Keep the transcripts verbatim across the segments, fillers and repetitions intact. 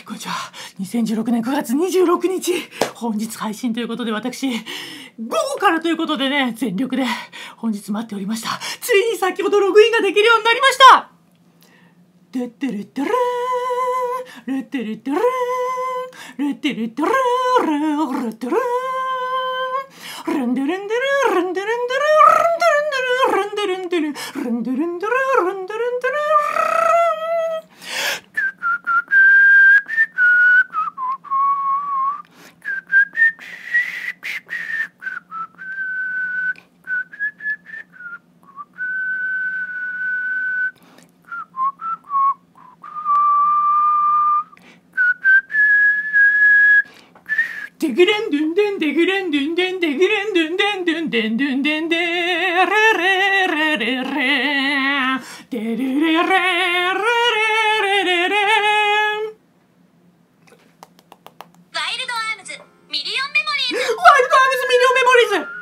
、こんにちは。にせんじゅうろくねんくがつにじゅうろくにち、本日配信ということで、私、午後からということでね、全力で本日待っておりました。ついに先ほどログインができるようになりました。てってれってれー、れってれってれー、れってれってれー、れってれー、レンデレンデレー、レンデレンデレー、レンデレンデレー、レンデレンデレー、レンデレンデレー、レンデレンデレー。デグレンドゥンデンデグレンドゥンデンデグレンドゥンデンドゥンデンドゥンデンデレレレレレデレレレレレレレレワイルドアームズミリオンメモリーズ、 ワイルドアームズミリオンメモリーズ。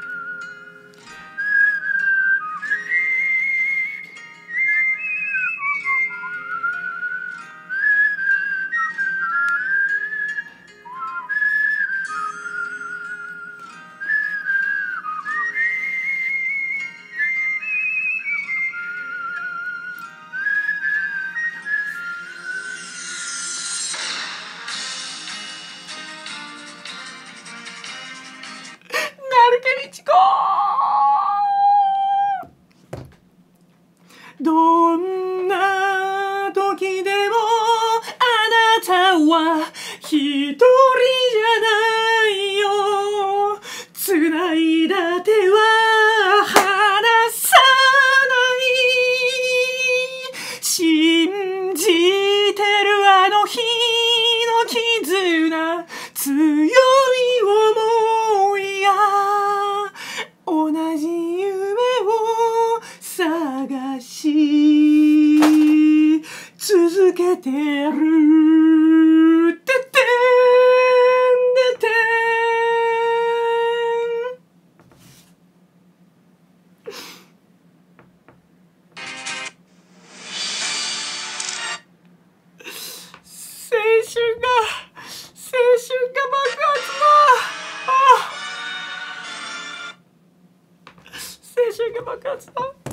どんな時でもあなたは一人じゃないよ。繋いだ手は離さない。信じてるあの日の絆、強い思いが同じ夢を探し続けてる。てってんててん。青春が青春が爆発だ。あ青春が爆発だ。ロディ、ロ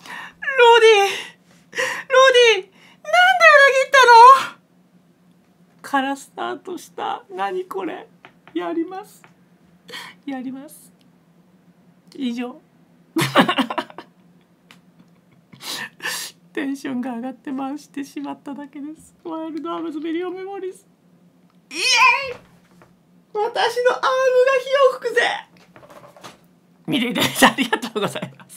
ディ、なんで裏切ったの？からスタートした。何これ？やります。やります。以上。テンションが上がって回してしまっただけです。ワイルドアームズミリオンメモリーズ。イエーイ！私のアームが火を吹くぜ！見ていただいてありがとうございます。